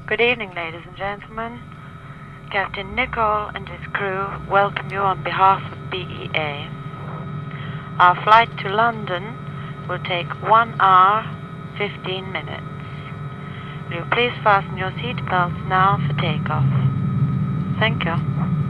Good evening, ladies and gentlemen. Captain Nicol and his crew welcome you on behalf of BEA. Our flight to London will take 1 hour, 15 minutes. Will you please fasten your seat belts now for takeoff? Thank you.